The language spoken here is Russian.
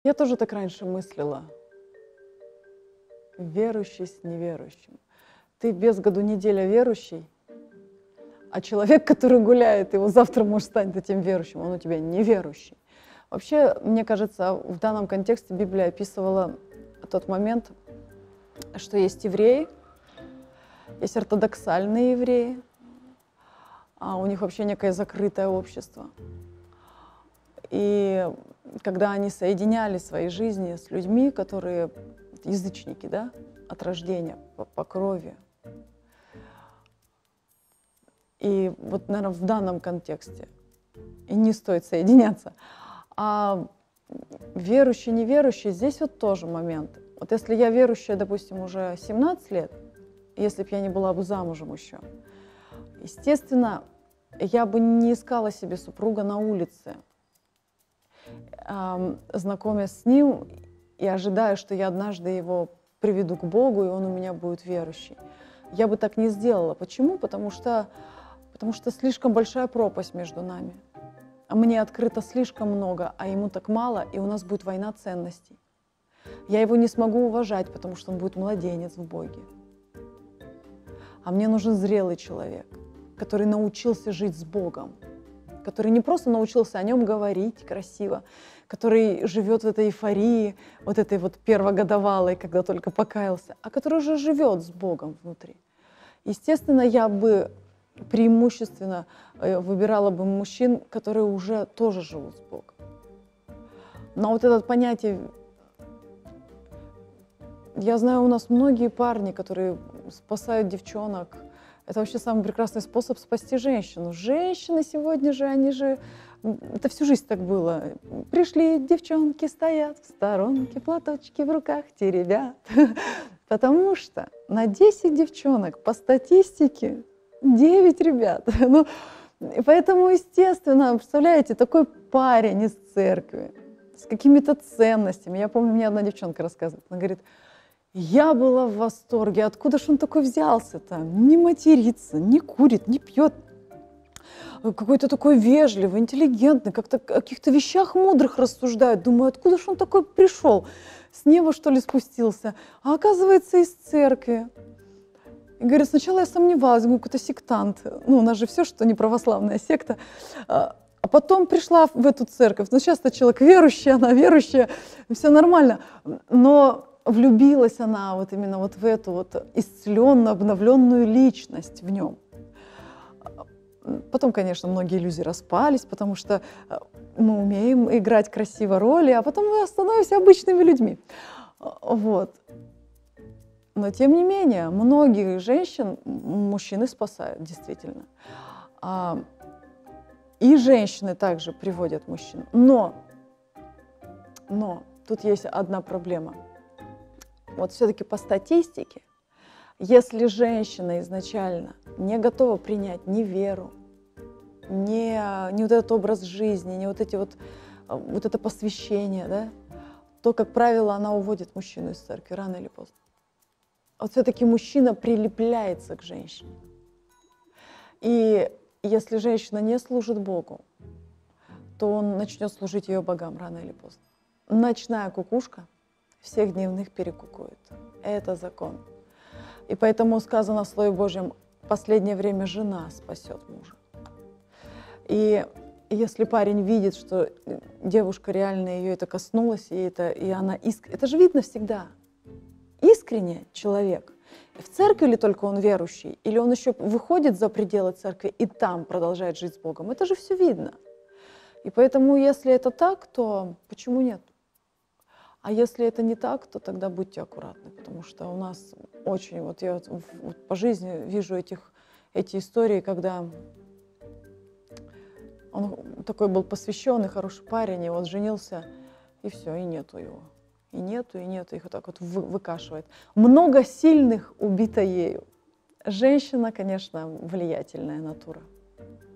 Я тоже так раньше мыслила. Верующий с неверующим. Ты без году неделя верующий, а человек, который гуляет, его завтра может стать этим верующим, он у тебя неверующий. Вообще, мне кажется, в данном контексте Библия описывала тот момент, что есть евреи, есть ортодоксальные евреи, а у них вообще некое закрытое общество. И когда они соединяли свои жизни с людьми, которые язычники, да, от рождения, по крови. И вот, наверное, в данном контексте и не стоит соединяться. А верующий, неверующий, здесь вот тоже момент. Вот если я верующая, допустим, уже 17 лет, если бы я не была бы замужем еще, естественно, я бы не искала себе супруга на улице, знакомясь с ним и ожидая, что я однажды его приведу к Богу, и он у меня будет верующий. Я бы так не сделала. Почему? Потому что слишком большая пропасть между нами. Мне открыто слишком много, а ему так мало, и у нас будет война ценностей. Я его не смогу уважать, потому что он будет младенец в Боге. А мне нужен зрелый человек, который научился жить с Богом, который не просто научился о нем говорить красиво, который живет в этой эйфории, вот этой вот первогодовалой, когда только покаялся, а который уже живет с Богом внутри. Естественно, я бы преимущественно выбирала бы мужчин, которые уже тоже живут с Богом. Но вот это понятие, я знаю, у нас многие парни, которые спасают девчонок. Это вообще самый прекрасный способ спасти женщину. Женщины сегодня же, они же, это всю жизнь так было. Пришли девчонки, стоят в сторонке, платочки в руках теребят. Потому что на 10 девчонок по статистике 9 ребят. Ну, и поэтому, естественно, представляете, такой парень из церкви с какими-то ценностями. Я помню, мне одна девчонка рассказывает, она говорит: я была в восторге, откуда ж он такой взялся-то? Не матерится, не курит, не пьет. Какой-то такой вежливый, интеллигентный, как-то о каких-то вещах мудрых рассуждает. Думаю, откуда ж он такой пришел? С неба, что ли, спустился? А оказывается, из церкви. И говорит, сначала я сомневалась, думаю, какой-то сектант. Ну, у нас же все, что не православная секта. А потом пришла в эту церковь. Ну, сейчас-то человек верующий, она верующая, все нормально. Но влюбилась она вот именно вот в эту вот исцеленную, обновленную личность в нем. Потом, конечно, многие иллюзии распались, потому что мы умеем играть красиво роли, а потом мы становимся обычными людьми. Вот. Но, тем не менее, многих женщин мужчины спасают, действительно. И женщины также приводят мужчин. Но тут есть одна проблема. Вот все-таки по статистике, если женщина изначально не готова принять ни веру, ни вот этот образ жизни, ни вот это посвящение, да, то, как правило, она уводит мужчину из церкви рано или поздно. Вот все-таки мужчина прилепляется к женщине. И если женщина не служит Богу, то он начнет служить ее богам рано или поздно. Ночная кукушка всех дневных перекукует. Это закон. И поэтому сказано в Слове Божьем, в последнее время жена спасет мужа. И если парень видит, что девушка реально ее это коснулась, и она это же видно всегда. Искренне человек. В церкви ли только он верующий, или он еще выходит за пределы церкви и там продолжает жить с Богом. Это же все видно. И поэтому, если это так, то почему нет? А если это не так, то тогда будьте аккуратны, потому что у нас очень, вот я по жизни вижу эти истории, когда он такой был посвященный, хороший парень, и вот женился, и все, и нету его. И нету, их вот так вот выкашивает. Много сильных убито ею. Женщина, конечно, влиятельная натура.